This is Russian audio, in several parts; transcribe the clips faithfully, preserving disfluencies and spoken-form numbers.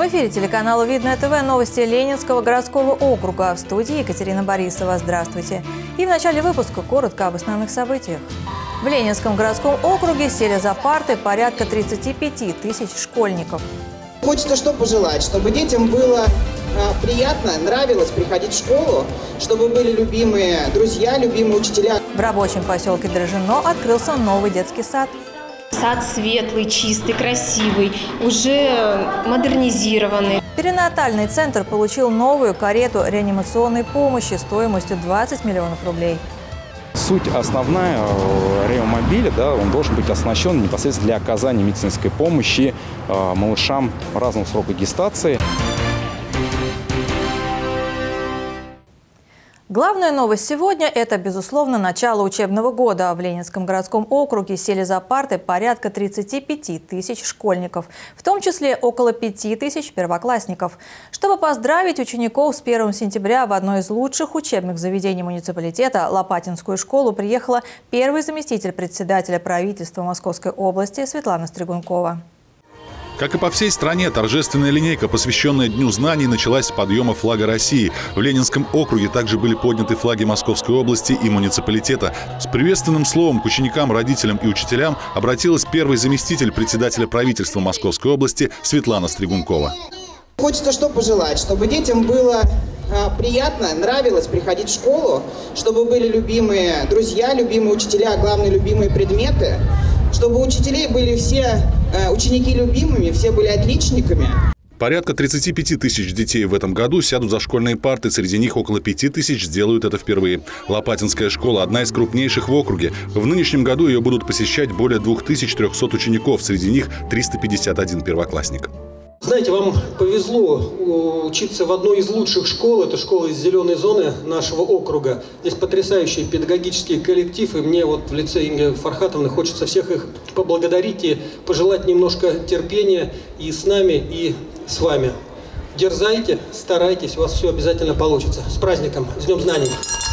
эфире телеканала «Видное ТВ» новости Ленинского городского округа. В студии Екатерина Борисова. Здравствуйте. И в начале выпуска коротко об основных событиях. В Ленинском городском округе сели за парты порядка тридцати пяти тысяч школьников. Хочется что пожелать, чтобы детям было а, приятно, нравилось приходить в школу, чтобы были любимые друзья, любимые учителя. В рабочем поселке Дрожжино открылся новый детский сад. Сад светлый, чистый, красивый, уже модернизированный. Перинатальный центр получил новую карету реанимационной помощи стоимостью двадцать миллионов рублей. Суть основная реомобиля, да, он должен быть оснащен непосредственно для оказания медицинской помощи э, малышам разного срока гестации. Главная новость сегодня – это, безусловно, начало учебного года. В Ленинском городском округе сели за парты порядка тридцати пяти тысяч школьников, в том числе около пяти тысяч первоклассников. Чтобы поздравить учеников с первым сентября в одно из лучших учебных заведений муниципалитета – Лопатинскую школу, приехала первый заместитель председателя правительства Московской области Светлана Стригункова. Как и по всей стране, торжественная линейка, посвященная Дню знаний, началась с подъема флага России. В Ленинском округе также были подняты флаги Московской области и муниципалитета. С приветственным словом к ученикам, родителям и учителям обратилась первый заместитель председателя правительства Московской области Светлана Стригункова. Хочется что пожелать, чтобы детям было а, приятно, нравилось приходить в школу, чтобы были любимые друзья, любимые учителя, а главное, любимые предметы. Чтобы у учителей были все э, ученики любимыми, все были отличниками. Порядка тридцати пяти тысяч детей в этом году сядут за школьные парты. Среди них около пяти тысяч сделают это впервые. Лопатинская школа – одна из крупнейших в округе. В нынешнем году ее будут посещать более двух тысяч трёхсот учеников. Среди них триста пятьдесят один первоклассник. Знаете, вам повезло учиться в одной из лучших школ. Это школа из зеленой зоны нашего округа. Здесь потрясающий педагогический коллектив. И мне вот в лице Инги Фархатовны хочется всех их поблагодарить и пожелать немножко терпения и с нами, и с вами. Дерзайте, старайтесь, у вас все обязательно получится. С праздником, с Днем знаний!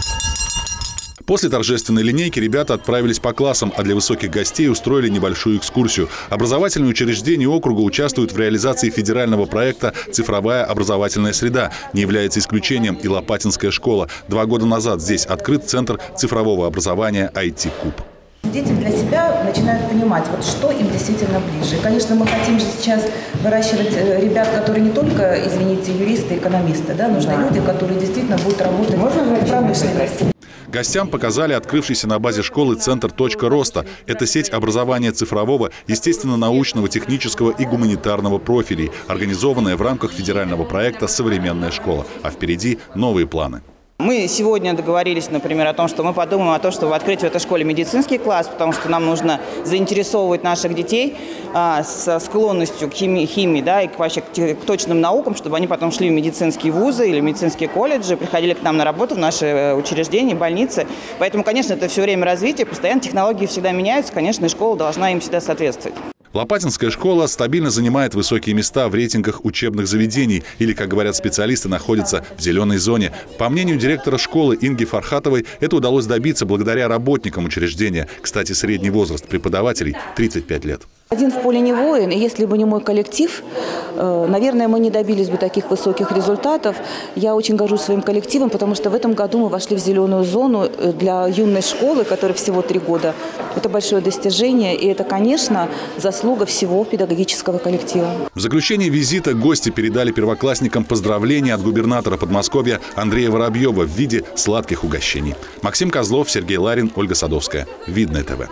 После торжественной линейки ребята отправились по классам, а для высоких гостей устроили небольшую экскурсию. Образовательные учреждения округа участвуют в реализации федерального проекта «Цифровая образовательная среда». Не является исключением и Лопатинская школа. Два года назад здесь открыт Центр цифрового образования ай ти-Куб. Дети для себя начинают понимать, вот что им действительно ближе. И, конечно, мы хотим же сейчас выращивать ребят, которые не только, извините, юристы, экономисты, да, нужны да. люди, которые действительно будут работать в промышленности. Гостям показали открывшийся на базе школы Центр «Точка роста». Это сеть образования цифрового, естественно-научного, технического и гуманитарного профилей, организованная в рамках федерального проекта «Современная школа». А впереди новые планы. Мы сегодня договорились, например, о том, что мы подумаем о том, чтобы открыть в этой школе медицинский класс, потому что нам нужно заинтересовывать наших детей а, со склонностью к химии, химии да, и к, вообще к, к точным наукам, чтобы они потом шли в медицинские вузы или медицинские колледжи, приходили к нам на работу в наши учреждения, больницы. Поэтому, конечно, это все время развитие, постоянно технологии всегда меняются, конечно, и школа должна им всегда соответствовать. Лопатинская школа стабильно занимает высокие места в рейтингах учебных заведений или, как говорят специалисты, находится в зеленой зоне. По мнению директора школы Инги Фархатовой, это удалось добиться благодаря работникам учреждения. Кстати, средний возраст преподавателей – тридцать пять лет. Один в поле не воин, и если бы не мой коллектив, наверное, мы не добились бы таких высоких результатов. Я очень горжусь своим коллективом, потому что в этом году мы вошли в зеленую зону для юной школы, которой всего три года. Это большое достижение, и это, конечно, заслуга всего педагогического коллектива. В заключение визита гости передали первоклассникам поздравления от губернатора Подмосковья Андрея Воробьева в виде сладких угощений. Максим Козлов, Сергей Ларин, Ольга Садовская. Видное ТВ.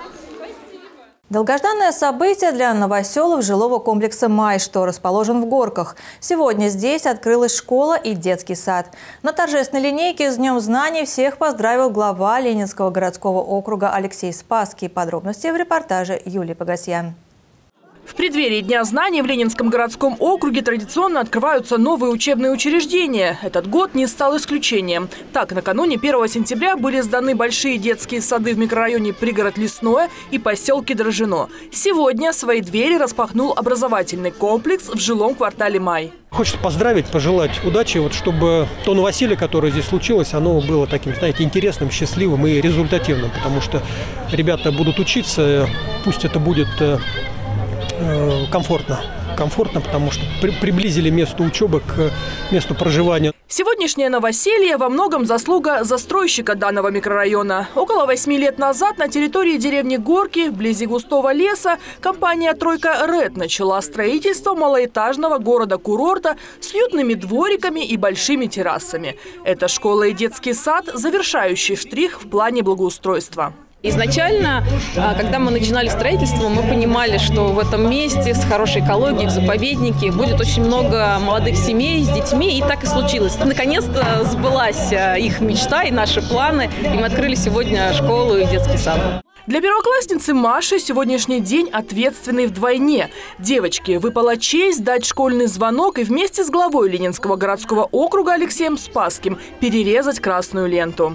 Долгожданное событие для новоселов жилого комплекса «Май», что расположен в Горках. Сегодня здесь открылась школа и детский сад. На торжественной линейке с Днем знаний всех поздравил глава Ленинского городского округа Алексей Спасский. Подробности в репортаже Юлии Погасьян. В преддверии Дня знаний в Ленинском городском округе традиционно открываются новые учебные учреждения. Этот год не стал исключением. Так, накануне первого сентября были сданы большие детские сады в микрорайоне Пригород Лесное и поселке Дрожжино. Сегодня свои двери распахнул образовательный комплекс в жилом квартале «Май». Хочется поздравить, пожелать удачи, вот чтобы то новоселье, которое здесь случилось, оно было таким, знаете, интересным, счастливым и результативным. Потому что ребята будут учиться, пусть это будет комфортно. комфортно, потому что при, приблизили место учебы к месту проживания. Сегодняшнее новоселье во многом заслуга застройщика данного микрорайона. Около восьми лет назад на территории деревни Горки, вблизи густого леса, компания «Тройка Ред» начала строительство малоэтажного города-курорта с уютными двориками и большими террасами. Это школа и детский сад – завершающий штрих в плане благоустройства. Изначально, когда мы начинали строительство, мы понимали, что в этом месте с хорошей экологией, в заповеднике будет очень много молодых семей с детьми, и так и случилось. Наконец-то сбылась их мечта и наши планы, и мы открыли сегодня школу и детский сад. Для первоклассницы Маши сегодняшний день ответственный вдвойне. Девочке выпала честь дать школьный звонок и вместе с главой Ленинского городского округа Алексеем Спасским перерезать красную ленту.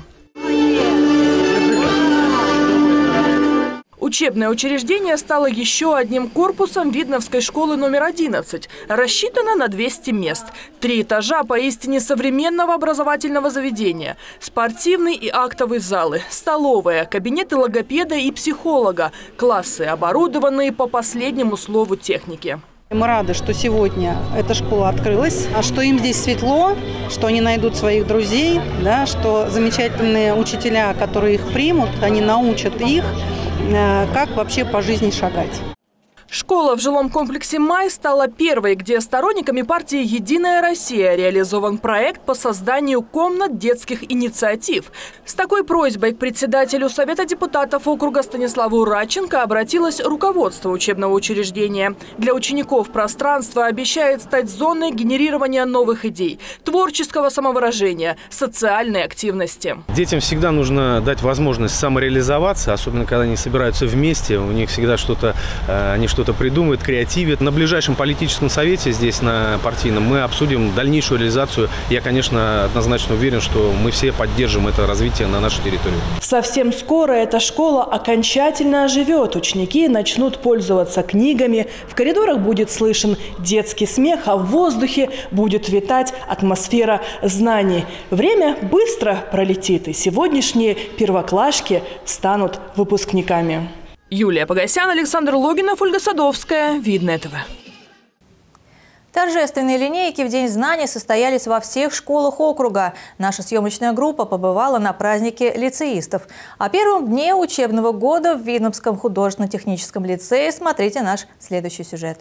Учебное учреждение стало еще одним корпусом Видновской школы номер одиннадцать. Рассчитано на двести мест. Три этажа поистине современного образовательного заведения. Спортивный и актовый залы, столовая, кабинеты логопеда и психолога. Классы, оборудованные по последнему слову техники. Мы рады, что сегодня эта школа открылась, что им здесь светло, что они найдут своих друзей, да, что замечательные учителя, которые их примут, они научат их, как вообще по жизни шагать. Школа в жилом комплексе «Май» стала первой, где сторонниками партии «Единая Россия» реализован проект по созданию комнат детских инициатив. С такой просьбой к председателю Совета депутатов округа Станиславу Радченко обратилось руководство учебного учреждения. Для учеников пространство обещает стать зоной генерирования новых идей, творческого самовыражения, социальной активности. Детям всегда нужно дать возможность самореализоваться, особенно когда они собираются вместе, у них всегда что-то, они что-то придумывают, креативят. На ближайшем политическом совете здесь, на партийном, мы обсудим дальнейшую реализацию. Я, конечно, однозначно уверен, что мы все поддержим это развитие на нашей территории. Совсем скоро эта школа окончательно оживет. Ученики начнут пользоваться книгами. В коридорах будет слышен детский смех, а в воздухе будет витать атмосфера знаний. Время быстро пролетит, и сегодняшние первоклашки станут выпускниками. Юлия Погосян, Александр Логинов, Ольга Садовская. Видное ТВ. Торжественные линейки в День знаний состоялись во всех школах округа. Наша съемочная группа побывала на празднике лицеистов. О первом дне учебного года в Видновском художественно-техническом лицее смотрите наш следующий сюжет.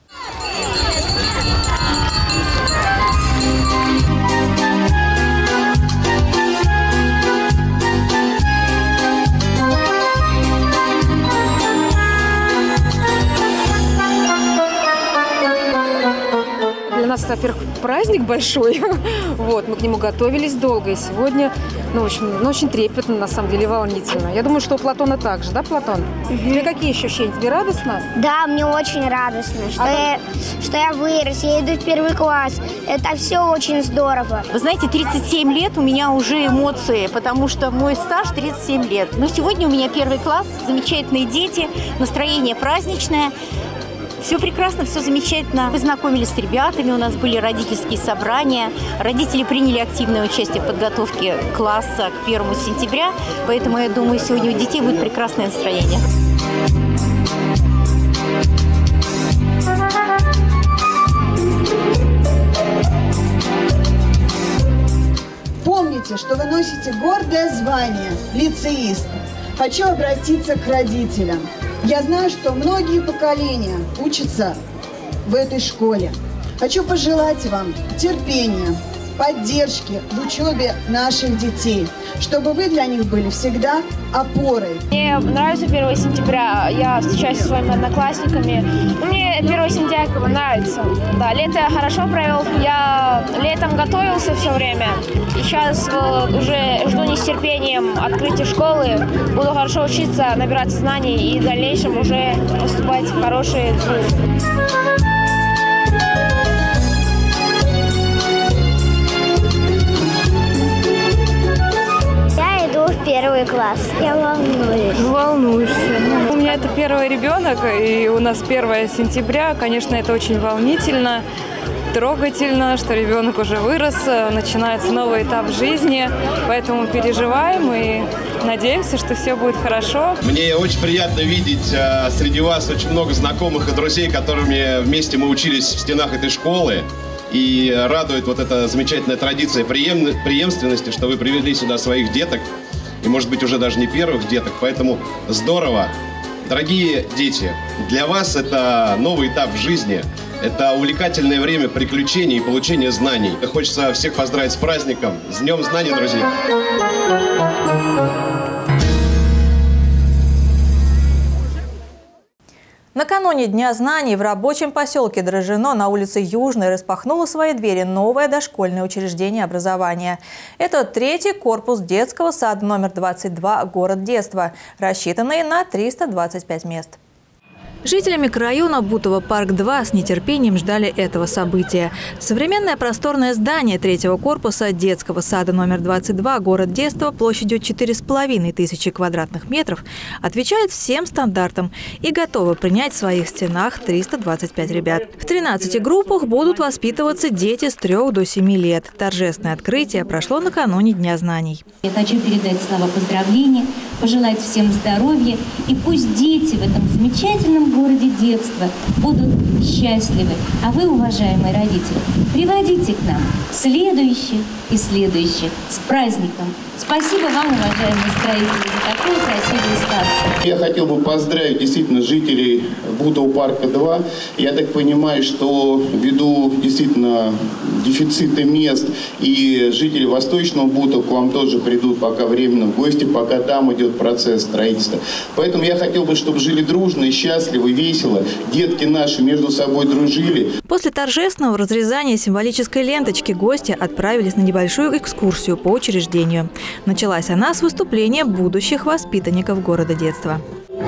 Для нас, во-первых, праздник большой. Вот, мы к нему готовились долго. И сегодня, ну, очень, ну, очень трепетно, на самом деле, волнительно. Я думаю, что у Платона так же, да, Платон? Угу. Тебе какие ощущения? Тебе радостно? Да, мне очень радостно, что, а я, что я вырос, я иду в первый класс. Это все очень здорово. Вы знаете, тридцать семь лет у меня уже эмоции, потому что мой стаж тридцать семь лет. Но сегодня у меня первый класс, замечательные дети, настроение праздничное. Все прекрасно, все замечательно. Познакомились с ребятами, у нас были родительские собрания. Родители приняли активное участие в подготовке класса к первому сентября. Поэтому, я думаю, сегодня у детей будет прекрасное настроение. Помните, что вы носите гордое звание лицеист. Хочу обратиться к родителям. Я знаю, что многие поколения учатся в этой школе. Хочу пожелать вам терпения, поддержки в учебе наших детей, чтобы вы для них были всегда опорой. Мне нравится первое сентября, я встречаюсь со своими одноклассниками. Мне первое сентября нравится. Да, лето я хорошо провел, я летом готовился все время. И сейчас вот уже жду не с терпением открытия школы. Буду хорошо учиться, набираться знаний и в дальнейшем уже поступать в хорошие вузы. В первый класс. Я волнуюсь. Волнуешься. У меня это первый ребенок, и у нас первое сентября. Конечно, это очень волнительно. трогательно, что ребенок уже вырос, начинается новый этап жизни, поэтому переживаем и надеемся, что все будет хорошо. Мне очень приятно видеть а, среди вас очень много знакомых и друзей, которыми вместе мы учились в стенах этой школы. И радует вот эта замечательная традиция преем... преемственности, что вы привели сюда своих деток, и, может быть, уже даже не первых деток, поэтому здорово. Дорогие дети, для вас это новый этап в жизни, это увлекательное время приключений и получения знаний. Хочется всех поздравить с праздником, с Днем знаний, друзья! Накануне Дня знаний в рабочем поселке Дрожжино на улице Южной распахнуло свои двери новое дошкольное учреждение образования. Это третий корпус детского сада номер двадцать два «Город детства», рассчитанный на триста двадцать пять мест. Жители микрорайона Бутово-Парк-два с нетерпением ждали этого события. Современное просторное здание третьего корпуса детского сада номер двадцать два «Город детства» площадью четыре с половиной тысячи квадратных метров отвечает всем стандартам и готовы принять в своих стенах триста двадцать пять ребят. В тринадцати группах будут воспитываться дети с трёх до семи лет. Торжественное открытие прошло накануне Дня знаний. Я хочу передать слова поздравления, пожелать всем здоровья, и пусть дети в этом замечательном городе детства будут счастливы. А вы, уважаемые родители, приводите к нам следующих и следующих с праздником. Спасибо вам, уважаемые строители, за такую красивую сказку. Я хотел бы поздравить действительно жителей Бутово-Парка-два. Я так понимаю, что ввиду действительно дефицита мест и жители Восточного Бутова к вам тоже придут пока временно в гости, пока там идет процесс строительства. Поэтому я хотел бы, чтобы жили дружно и счастливо, и весело. Детки наши между собой дружили. После торжественного разрезания символической ленточки гости отправились на небольшую экскурсию по учреждению. Началась она с выступления будущих воспитанников города детства.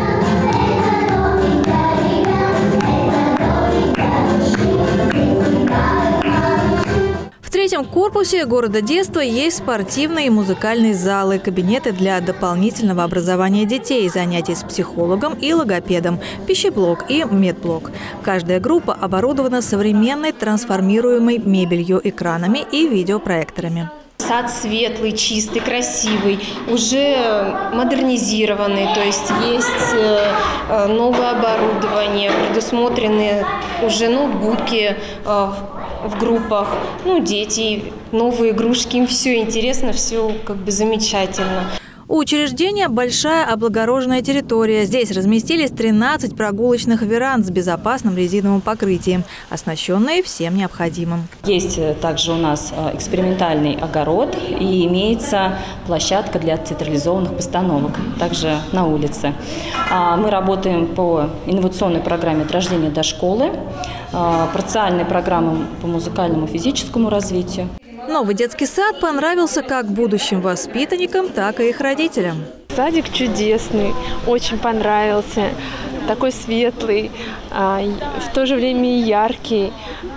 В третьем корпусе города детства есть спортивные и музыкальные залы, кабинеты для дополнительного образования детей, занятий с психологом и логопедом, пищеблок и медблок. Каждая группа оборудована современной трансформируемой мебелью, экранами и видеопроекторами. Сад светлый, чистый, красивый, уже модернизированный, то есть есть новое оборудование, предусмотрены уже ноутбуки в группах, ну, дети, новые игрушки, им все интересно, все как бы замечательно. У учреждения большая облагороженная территория. Здесь разместились тринадцать прогулочных веранд с безопасным резиновым покрытием, оснащенные всем необходимым. Есть также у нас экспериментальный огород и имеется площадка для театрализованных постановок, также на улице. Мы работаем по инновационной программе «От рождения до школы», парциальной программы по музыкальному и физическому развитию. Новый детский сад понравился как будущим воспитанникам, так и их родителям. Садик чудесный, очень понравился, такой светлый, в то же время и яркий.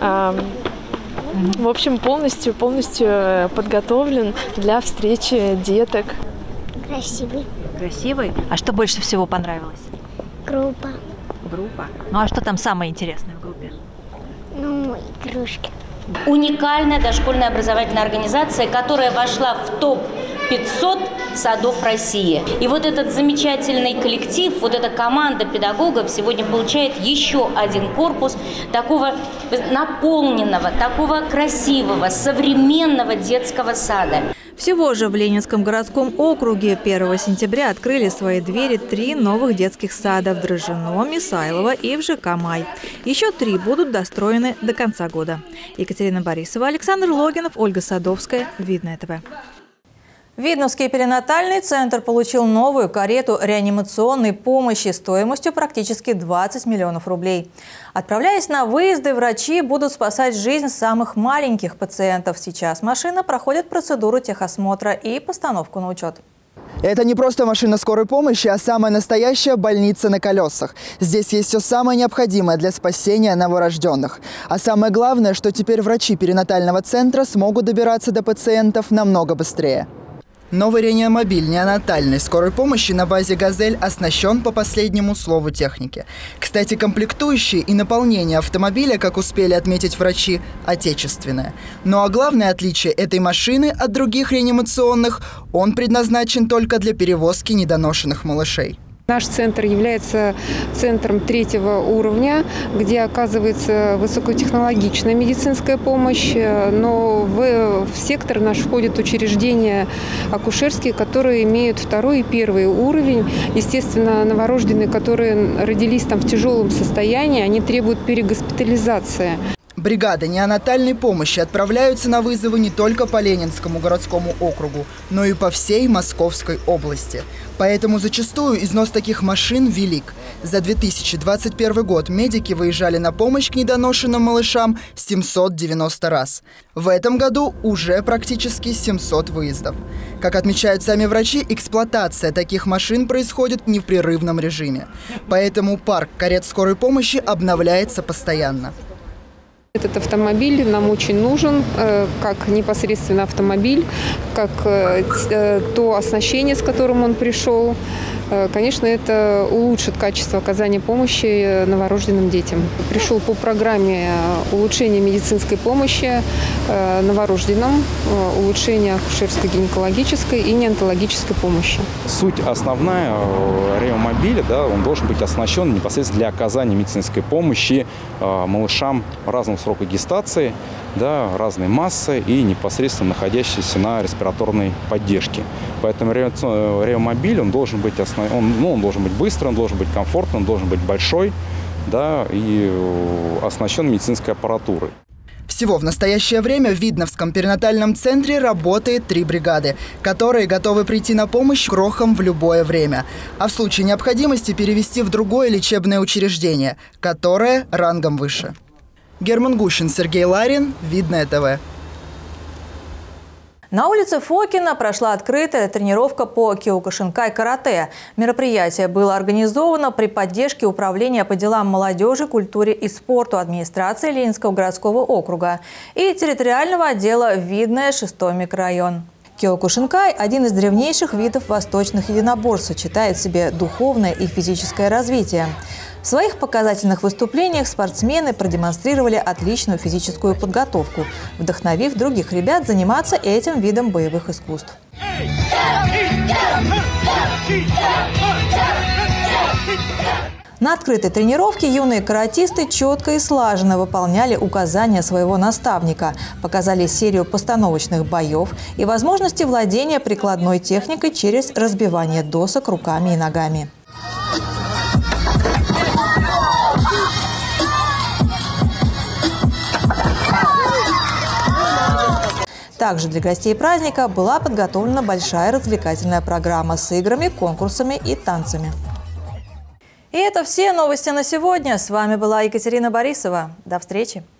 В общем, полностью, полностью подготовлен для встречи деток. Красивый. Красивый? А что больше всего понравилось? Группа. Группа. Ну а что там самое интересное в группе? Ну, игрушки. Уникальная дошкольная образовательная организация, которая вошла в топ пятьсот садов России. И вот этот замечательный коллектив, вот эта команда педагогов сегодня получает еще один корпус такого наполненного, такого красивого, современного детского сада. Всего же в Ленинском городском округе первого сентября открыли свои двери три новых детских сада в Дрожжино, Мисайлово и в ЖК «Май». Еще три будут достроены до конца года. Екатерина Борисова, Александр Логинов, Ольга Садовская. Видное ТВ. Видновский перинатальный центр получил новую карету реанимационной помощи стоимостью практически двадцать миллионов рублей. Отправляясь на выезды, врачи будут спасать жизнь самых маленьких пациентов. Сейчас машина проходит процедуру техосмотра и постановку на учет. Это не просто машина скорой помощи, а самая настоящая больница на колесах. Здесь есть все самое необходимое для спасения новорожденных. А самое главное, что теперь врачи перинатального центра смогут добираться до пациентов намного быстрее. Новый реанимобиль неонатальной скорой помощи на базе «Газель» оснащен по последнему слову техники. Кстати, комплектующие и наполнение автомобиля, как успели отметить врачи, отечественное. Ну а главное отличие этой машины от других реанимационных – он предназначен только для перевозки недоношенных малышей. Наш центр является центром третьего уровня, где оказывается высокотехнологичная медицинская помощь, но в, в сектор наш входят учреждения акушерские, которые имеют второй и первый уровень. Естественно, новорожденные, которые родились там в тяжелом состоянии, они требуют перегоспитализации. Бригады неонатальной помощи отправляются на вызовы не только по Ленинскому городскому округу, но и по всей Московской области. Поэтому зачастую износ таких машин велик. За две тысячи двадцать первый год медики выезжали на помощь к недоношенным малышам семьсот девяносто раз. В этом году уже практически семьсот выездов. Как отмечают сами врачи, эксплуатация таких машин происходит в непрерывном режиме. Поэтому парк карет скорой помощи обновляется постоянно. Этот автомобиль нам очень нужен, как непосредственно автомобиль, как то оснащение, с которым он пришел. Конечно, это улучшит качество оказания помощи новорожденным детям. Пришел по программе улучшения медицинской помощи новорожденным, улучшения акушерской, гинекологической и неонатологической помощи. Суть основная реанимобиля, да, он должен быть оснащен непосредственно для оказания медицинской помощи малышам разного срока гестации, да, разной массы и непосредственно находящиеся на респираторной поддержке. Поэтому реанимобиль, он должен быть основ... он, ну, он должен быть быстрый, он должен быть комфортный, он должен быть большой, да, и оснащен медицинской аппаратурой. Всего в настоящее время в Видновском перинатальном центре работает три бригады, которые готовы прийти на помощь крохам в любое время, а в случае необходимости перевести в другое лечебное учреждение, которое рангом выше. Герман Гущин, Сергей Ларин, Видное ТВ. На улице Фокина прошла открытая тренировка по киокушинкай-карате. Мероприятие было организовано при поддержке Управления по делам молодежи, культуре и спорту администрации Ленинского городского округа и территориального отдела Видное, шестой микрорайон. Киокушинкай – один из древнейших видов восточных единоборств, сочетает в себе духовное и физическое развитие. В своих показательных выступлениях спортсмены продемонстрировали отличную физическую подготовку, вдохновив других ребят заниматься этим видом боевых искусств. На открытой тренировке юные каратисты четко и слаженно выполняли указания своего наставника, показали серию постановочных боев и возможности владения прикладной техникой через разбивание досок руками и ногами. Также для гостей праздника была подготовлена большая развлекательная программа с играми, конкурсами и танцами. И это все новости на сегодня. С вами была Екатерина Борисова. До встречи!